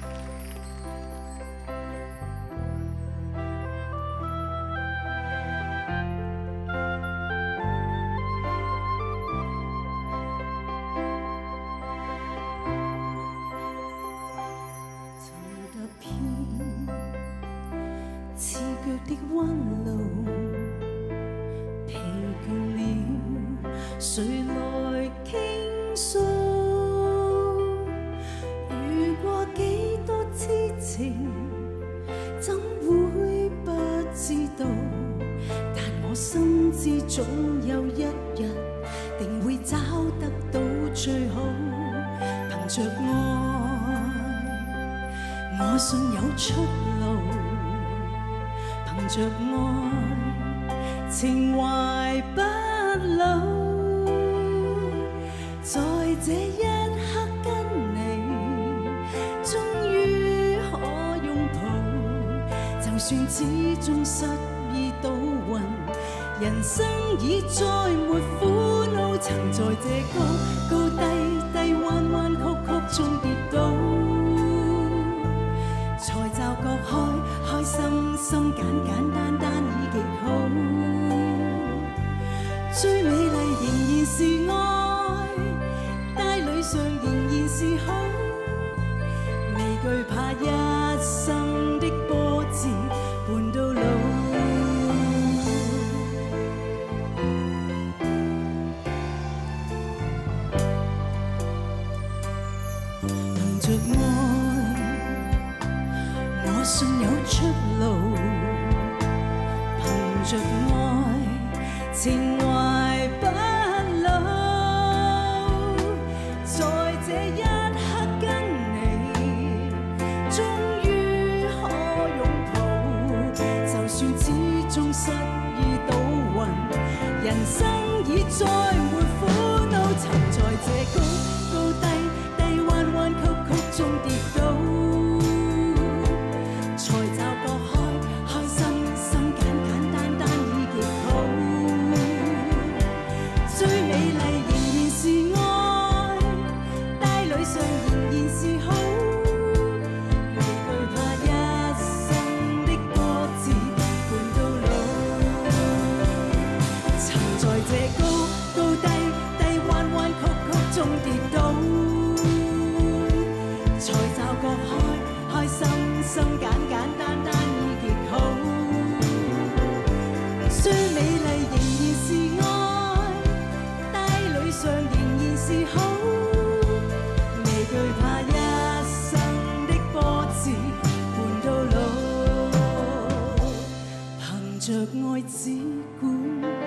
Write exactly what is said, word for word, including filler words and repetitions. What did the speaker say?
的弯路，疲倦了，谁来倾诉？遇过几多痴情，怎会不知道？但我心知總有一日，定會找得到最好。憑着愛，我信有出路。 憑着愛，情懷不老。在這一刻跟你，終於可擁抱。就算始終失意倒運，人生已再沒苦惱。曾在這高高低低、彎彎曲曲中跌倒。 才驟覺開開心心簡簡單單已極好，最美麗仍然是愛，帶淚上仍然是好，未懼怕一生的波折伴到老。憑着愛。 我信有出路，憑着愛，情懷不老。在這一刻跟你，終於可擁抱。就算始終失意倒運，人生已再沒苦惱。曾在這高高低低、彎彎曲曲中跌倒。 才驟覺開開心心簡簡單單已極好，最美麗仍然是愛，帶淚上仍然是好，未懼怕一生的波折伴到老。曾在這高高低低、彎彎曲曲中跌倒，才驟覺開開心心簡。 簡單單已極好，最美麗仍然是愛，帶淚上仍然是好，未懼怕一生的波折伴到老，憑着愛只管。